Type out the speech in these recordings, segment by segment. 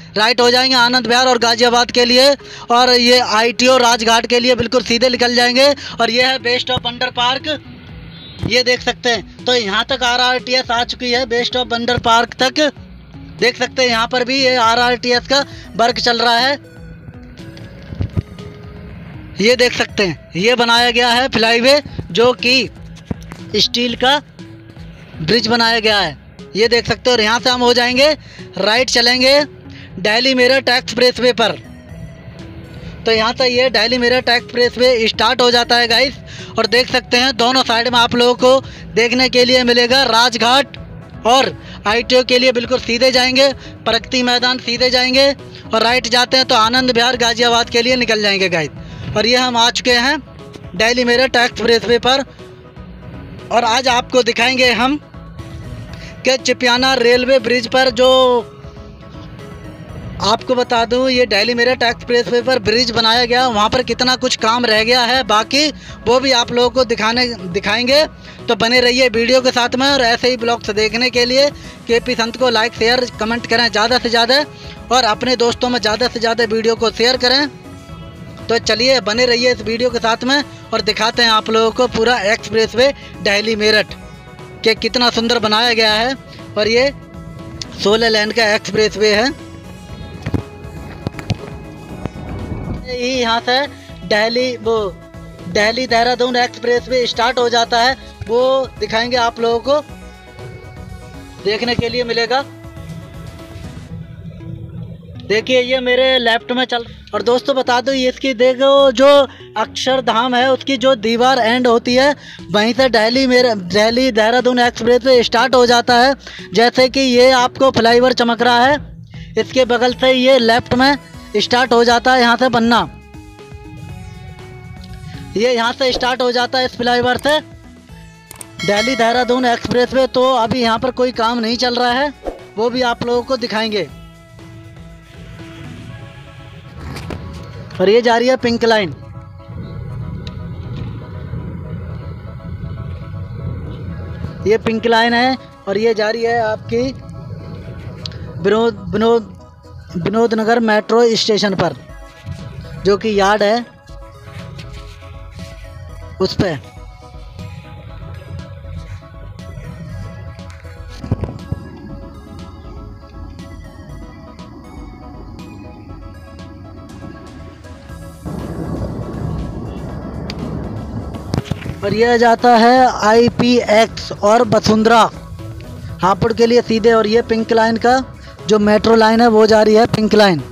Right हो जाएंगे आनंद विहार और गाजियाबाद के लिए, और ये ITO राजघाट के लिए बिल्कुल सीधे निकल जाएंगे। और ये है बेस्ट ऑफ वंडर पार्क, ये देख सकते हैं। तो यहाँ तक RRTS आ चुकी है, बेस्ट ऑफ वंडर पार्क तक देख सकते हैं। यहाँ पर भी ये RRTS का वर्क चल रहा है, ये देख सकते हैं। ये बनाया गया है फ्लाईवे, जो कि स्टील का ब्रिज बनाया गया है, ये देख सकते हो। और यहाँ से हम हो जाएंगे राइट, चलेंगे दिल्ली मेरठ एक्सप्रेसवे पर। तो यहाँ से ये दिल्ली मेरठ एक्सप्रेसवे स्टार्ट हो जाता है गाइस। और देख सकते हैं दोनों साइड में आप लोगों को देखने के लिए मिलेगा राजघाट, और ITO के लिए बिल्कुल सीधे जाएंगे, प्रगति मैदान सीधे जाएंगे, और राइट जाते हैं तो आनंद विहार गाजियाबाद के लिए निकल जाएंगे गाइस। और ये हम आ चुके हैं दिल्ली मेरठ एक्सप्रेसवे पर। और आज आपको दिखाएंगे हम कि चिपियाना रेलवे ब्रिज पर, जो आपको बता दूं ये दिल्ली मेरठ एक्सप्रेसवे पर ब्रिज बनाया गया, वहाँ पर कितना कुछ काम रह गया है बाकी, वो भी आप लोगों को दिखाएंगे। तो बने रहिए वीडियो के साथ में। और ऐसे ही ब्लॉग्स देखने के लिए KP संत को लाइक शेयर कमेंट करें ज़्यादा से ज़्यादा, और अपने दोस्तों में ज़्यादा से ज़्यादा वीडियो को शेयर करें। तो चलिए बने रहिए इस वीडियो के साथ में, और दिखाते हैं आप लोगों को पूरा एक्सप्रेसवे दिल्ली मेरठ के कितना सुंदर बनाया गया है। और ये 16 लेन का एक्सप्रेसवे है। यहाँ से दिल्ली देहरादून एक्सप्रेसवे स्टार्ट हो जाता है, वो दिखाएंगे आप लोगों को, देखने के लिए मिलेगा। देखिए ये मेरे लेफ्ट में चल। और दोस्तों बता दो, ये इसकी देखो जो अक्षरधाम है उसकी जो दीवार एंड होती है, वहीं से दिल्ली देहरादून एक्सप्रेसवे स्टार्ट हो जाता है। जैसे कि ये आपको फ्लाईओवर चमक रहा है, इसके बगल से ये लेफ्ट में स्टार्ट हो जाता है, यहाँ से बनना, ये यहाँ से स्टार्ट हो जाता है इस फ्लाईओवर से दिल्ली देहरादून एक्सप्रेसवे। तो अभी यहाँ पर कोई काम नहीं चल रहा है, वो भी आप लोगों को दिखाएंगे। और ये जा रही है पिंक लाइन, ये पिंक लाइन है। और ये जा रही है आपकी विनोद नगर मेट्रो स्टेशन पर, जो कि यार्ड है उस पे। और यह जाता है IPX और वसुंधरा हापुड़ के लिए सीधे। और ये पिंक लाइन का जो मेट्रो लाइन है वो जा रही है पिंक लाइन।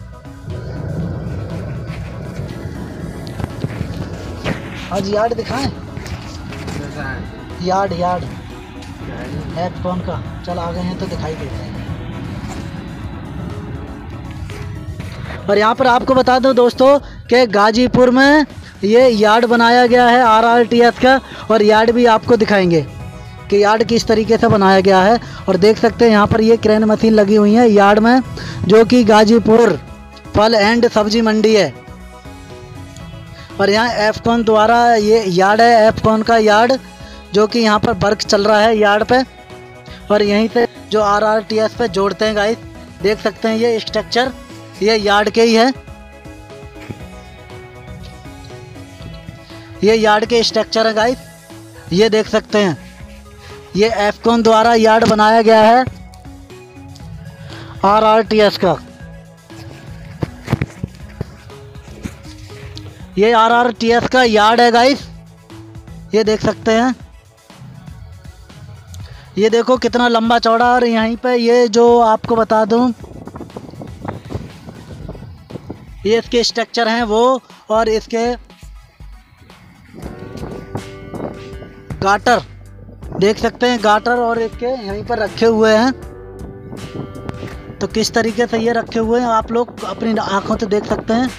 आज यार्ड दिखाएं, यार्ड ऐप कौन का, चल आ गए हैं तो दिखाई देते हैं। और यहाँ पर आपको बता दूं दोस्तों कि गाजीपुर में ये यार्ड बनाया गया है RRTS का, और यार्ड भी आपको दिखाएंगे कि यार्ड किस तरीके से बनाया गया है। और देख सकते हैं यहाँ पर ये क्रेन मशीन लगी हुई है यार्ड में, जो कि गाजीपुर फल एंड सब्जी मंडी है। और यहाँ एफकॉन द्वारा ये यार्ड है, एफकॉन का यार्ड, जो कि यहाँ पर वर्क चल रहा है यार्ड पे। और यहीं से जो RRTS पे जोड़ते हैं गाइस, देख सकते हैं ये स्ट्रक्चर, ये यार्ड के ही है, ये यार्ड के स्ट्रक्चर है गाइस, ये देख सकते हैं। ये एफकॉन द्वारा यार्ड बनाया गया है RRTS का। ये RRTS का यार्ड है गाइस, ये देख सकते हैं। ये देखो कितना लंबा चौड़ा। और यहीं पे ये जो आपको बता दूं, ये इसके स्ट्रक्चर हैं वो, और इसके गाटर देख सकते हैं, गाटर और इसके यहीं पर रखे हुए हैं। तो किस तरीके से ये रखे हुए हैं आप लोग अपनी आंखों से देख सकते हैं।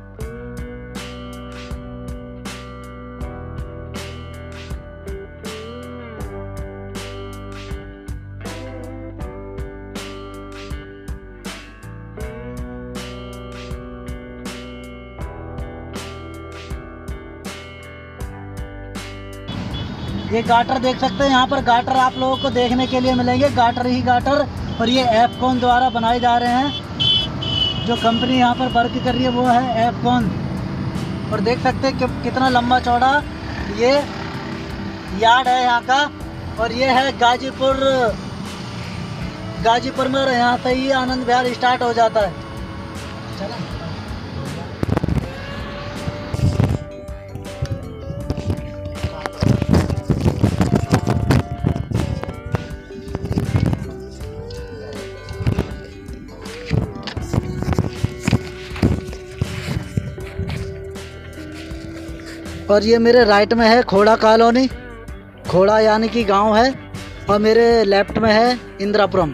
ये गाटर देख सकते हैं, यहाँ पर गाटर आप लोगों को देखने के लिए मिलेंगे, गाटर ही गाटर। और ये एफकॉन द्वारा बनाए जा रहे हैं, जो कंपनी यहाँ पर वर्क कर रही है वो है एफकॉन। और देख सकते हैं कि कितना लंबा चौड़ा ये यार्ड है यहाँ का। और ये है गाजीपुर में, यहाँ से ही आनंद विहार स्टार्ट हो जाता है। चला। और ये मेरे राइट में है खोड़ा कॉलोनी, खोड़ा यानी कि गांव है। और मेरे लेफ्ट में है इंदिरापुरम,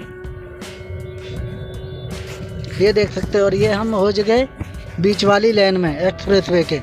ये देख सकते हो। और ये हम हो गए बीच वाली लेन में एक्सप्रेसवे के।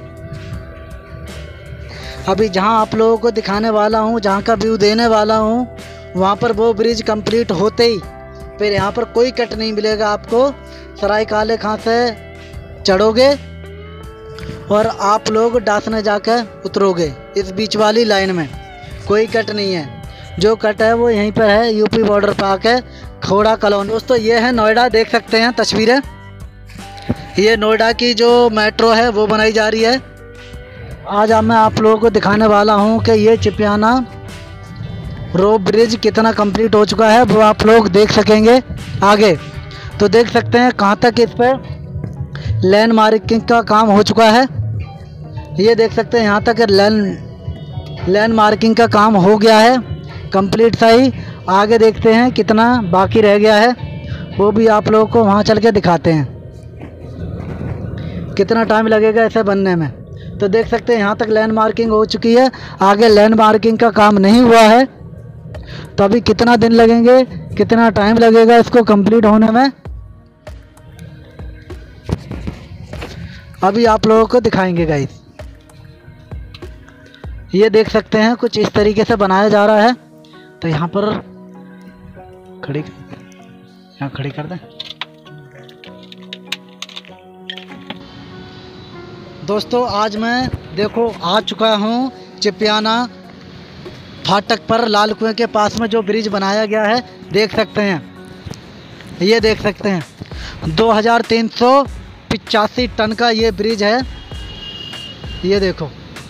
अभी जहां आप लोगों को दिखाने वाला हूं, जहां का व्यू देने वाला हूं, वहां पर वो ब्रिज कंप्लीट होते ही फिर यहां पर कोई कट नहीं मिलेगा आपको। सराय काले खां से चढ़ोगे और आप लोग डासने जाकर उतरोगे इस बीच वाली लाइन में। कोई कट नहीं है, जो कट है वो यहीं पर है, यूपी बॉर्डर पर आके खोड़ा कॉलोनी। दोस्तों ये है नोएडा, देख सकते हैं तस्वीरें। ये नोएडा की जो मेट्रो है वो बनाई जा रही है। आज मैं आप लोगों को दिखाने वाला हूं कि ये चिपियाना रोप ब्रिज कितना कंप्लीट हो चुका है, वो आप लोग देख सकेंगे आगे। तो देख सकते हैं कहां तक इस पर लैंड मार्किंग का काम हो चुका है। ये देख सकते हैं यहाँ तक लैंड मार्किंग का काम हो गया है कंप्लीट सही। आगे देखते हैं कितना बाकी रह गया है, वो भी आप लोगों को वहाँ चल के दिखाते हैं कितना टाइम लगेगा इसे बनने में। तो देख सकते हैं यहाँ तक लैंड मार्किंग हो चुकी है, आगे लैंड मार्किंग का काम नहीं हुआ है। तो अभी कितना दिन लगेंगे, कितना टाइम लगेगा इसको कंप्लीट होने में, अभी आप लोगों को दिखाएंगे गाइस। ये देख सकते हैं कुछ इस तरीके से बनाया जा रहा है। तो यहाँ पर खड़ी कर दें। दोस्तों आज मैं देखो आ चुका हूँ चिपियाना फाटक पर, लाल कुएं के पास में जो ब्रिज बनाया गया है देख सकते हैं। ये देख सकते हैं 2385 टन का ये ब्रिज है। ये देखो,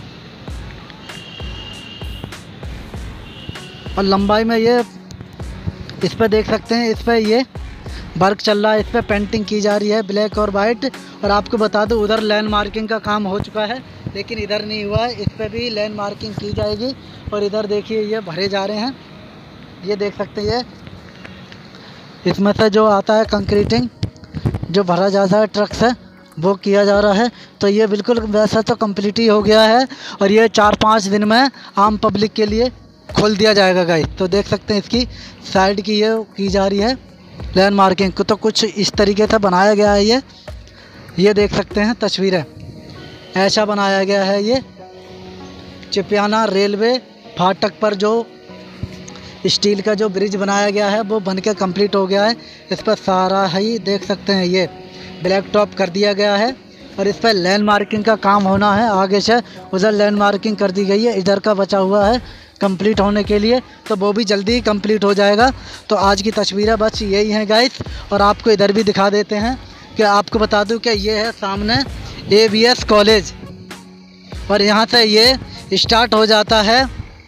और लंबाई में ये इस पर देख सकते हैं, इस पर ये वर्क चल रहा है, इस पर पेंटिंग की जा रही है ब्लैक और वाइट। और आपको बता दूं उधर लैंड मार्किंग का काम हो चुका है, लेकिन इधर नहीं हुआ है। इस पर भी लैंड मार्किंग की जाएगी। और इधर देखिए ये भरे जा रहे हैं, ये देख सकते हैं। ये इसमें से जो आता है कंक्रीटिंग जो भरा जाता है ट्रक से, वो किया जा रहा है। तो ये बिल्कुल वैसा तो कंप्लीट ही हो गया है। और ये 4-5 दिन में आम पब्लिक के लिए खोल दिया जाएगा गाइस। तो देख सकते हैं इसकी साइड की ये की जा रही है लैंड मार्किंग को। तो कुछ इस तरीके से बनाया गया है ये देख सकते हैं तस्वीरें, ऐसा बनाया गया है। ये चिपियाना रेलवे फाटक पर जो स्टील का जो ब्रिज बनाया गया है वो बनके कंप्लीट हो गया है। इस पर सारा ही देख सकते हैं ये ब्लैक टॉप कर दिया गया है। और इस पर लैंड मार्किंग का काम होना है, आगे से उधर लैंड मार्किंग कर दी गई है, इधर का बचा हुआ है कंप्लीट होने के लिए। तो वो भी जल्दी ही कंप्लीट हो जाएगा। तो आज की तस्वीरें बस यही हैं गाइस। और आपको इधर भी दिखा देते हैं कि आपको बता दूं कि ये है सामने AVS कॉलेज, और यहाँ से ये स्टार्ट हो जाता है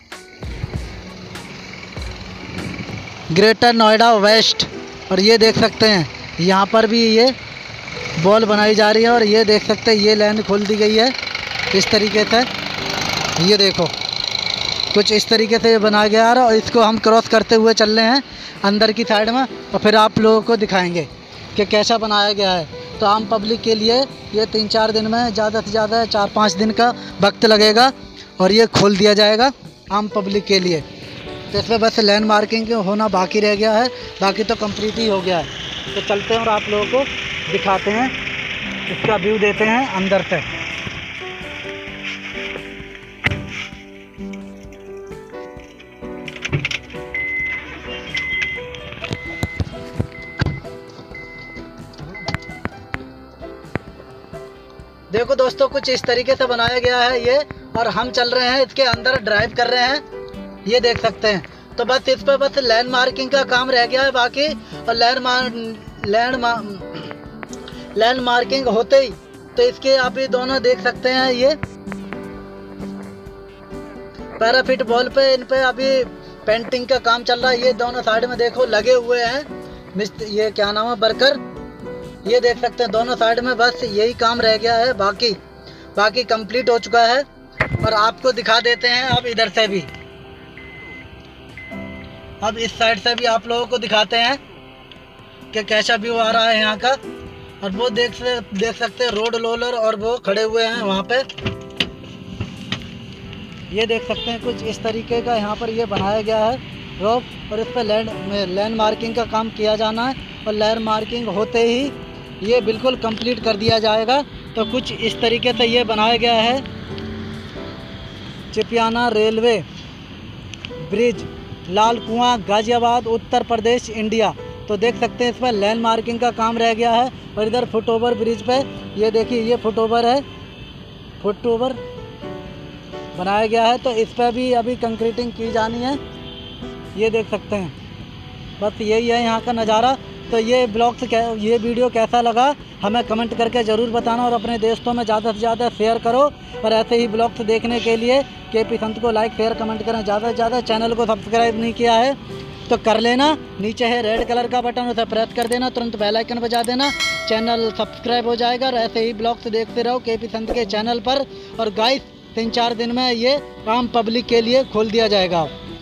ग्रेटर नोएडा वेस्ट। और ये देख सकते हैं यहाँ पर भी ये बॉल बनाई जा रही है। और ये देख सकते हैं ये लाइन खोल दी गई है इस तरीके से। ये देखो कुछ इस तरीके से ये बनाया गया है। और इसको हम क्रॉस करते हुए चल रहे हैं अंदर की साइड में, और फिर आप लोगों को दिखाएंगे कि कैसा बनाया गया है। तो आम पब्लिक के लिए ये 3-4 दिन में, ज़्यादा से ज़्यादा 4-5 दिन का वक्त लगेगा, और ये खोल दिया जाएगा आम पब्लिक के लिए। तो इसमें बस लैंड मार्किंग होना बाकी रह गया है, बाकी तो कंप्लीट ही हो गया है। तो चलते हैं और आप लोगों को दिखाते हैं, इसका व्यू देते हैं अंदर से। देखो दोस्तों कुछ इस तरीके से बनाया गया है ये, और हम चल रहे हैं इसके अंदर, ड्राइव कर रहे हैं, ये देख सकते हैं। तो बस इस पर बस लैंड मार्किंग का काम रह गया है बाकी। और लैंड मार्किंग होते ही तो इसके आप ये दोनों देख सकते हैं, ये पैराफिट वॉल पे इन पे अभी पेंटिंग का काम चल रहा है। ये दोनों साइड में देखो लगे हुए हैं ये क्या नाम है, वर्कर। ये देख सकते हैं दोनों साइड में, बस यही काम रह गया है, बाकी कंप्लीट हो चुका है। और आपको दिखा देते हैं अब इधर से भी, अब इस साइड से भी आप लोगों को दिखाते हैं कि कैसा व्यू आ रहा है यहाँ का। और वो देख सकते हैं रोड रोलर और वो खड़े हुए हैं वहाँ पे। ये देख सकते हैं कुछ इस तरीके का यहाँ पर ये बनाया गया है रोप, और इस पर लैंड मार्किंग का काम किया जाना है। और लैंड मार्किंग होते ही ये बिल्कुल कंप्लीट कर दिया जाएगा। तो कुछ इस तरीके से ये बनाया गया है चिपियाना रेलवे ब्रिज, लाल कुआं, गाजियाबाद, उत्तर प्रदेश, इंडिया। तो देख सकते हैं इस पर लैंड मार्किंग का काम रह गया है। और इधर फुटओवर ब्रिज पे ये देखिए, ये फुटओवर है, फुटओवर बनाया गया है। तो इस पर भी अभी कंक्रीटिंग की जानी है, ये देख सकते हैं। बस यही है यहाँ का नज़ारा। तो ये ब्लॉग से ये वीडियो कैसा लगा हमें कमेंट करके ज़रूर बताना, और अपने दोस्तों में ज़्यादा से ज़्यादा शेयर करो। और ऐसे ही ब्लॉग्स देखने के लिए KP संत को लाइक शेयर कमेंट करें ज़्यादा से ज़्यादा। चैनल को सब्सक्राइब नहीं किया है तो कर लेना, नीचे है रेड कलर का बटन, उसे प्रेस कर देना, तुरंत बेल आइकन बजा देना, चैनल सब्सक्राइब हो जाएगा। और ऐसे ही ब्लॉग्स देखते रहो KP संत के चैनल पर। और गाइस 3-4 दिन में ये काम पब्लिक के लिए खोल दिया जाएगा।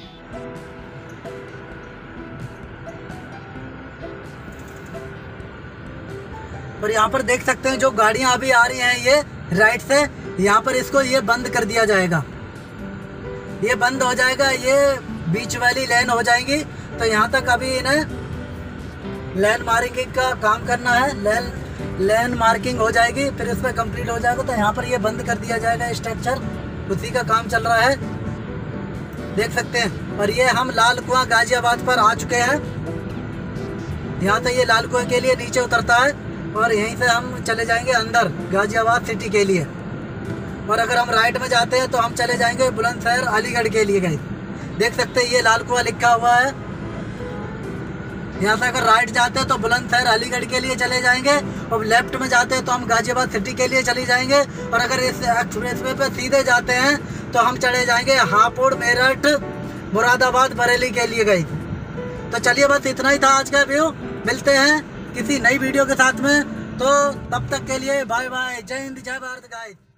और यहाँ पर देख सकते हैं जो गाड़ियाँ अभी आ रही हैं ये राइट से, यहाँ पर इसको ये बंद कर दिया जाएगा, ये बंद हो जाएगा, ये बीच वाली लेन हो जाएगी। तो यहाँ तक अभी इन्हें लैंड मार्किंग का काम करना है, लैंड मार्किंग हो जाएगी, फिर इस पर कंप्लीट हो जाएगा। तो यहाँ पर ये बंद कर दिया जाएगा स्ट्रक्चर, उसी का काम चल रहा है, देख सकते हैं। और ये हम लाल कुआं गाजियाबाद पर आ चुके हैं। यहाँ से ये लाल कुआं के लिए नीचे उतरता है और यहीं से हम चले जाएंगे अंदर गाजियाबाद सिटी के लिए। और अगर हम राइट में जाते हैं तो हम चले जाएंगे बुलंदशहर अलीगढ़ के लिए। गए देख सकते हैं ये लाल कुआं लिखा हुआ है। यहाँ से अगर राइट जाते हैं तो बुलंदशहर अलीगढ़ के लिए चले जाएंगे, और लेफ्ट में जाते हैं तो हम गाजियाबाद सिटी के लिए चले जाएंगे। और अगर इस एक्सप्रेसवे पे सीधे जाते हैं तो हम चले जाएंगे हापुड़, मेरठ, मुरादाबाद, बरेली के लिए। गई तो चलिए बस इतना ही था आज का व्यू। मिलते हैं किसी नई वीडियो के साथ में, तो तब तक के लिए बाय बाय, जय हिंद, जय भारत गाइस।